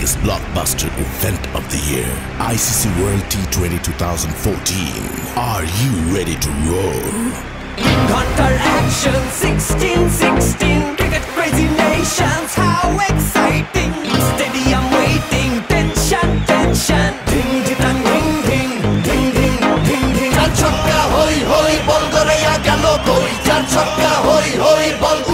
biggest blockbuster event of the year, ICC World T20 2014. Are you ready to roll? Counter action 16-16, cricket crazy nations, how exciting! Stadium waiting, tension, tension. Ding ding ding ding ding ding ding ding. Chakka hoi hoi, ball goraya galo koi. Chakka hoi hoi, ball.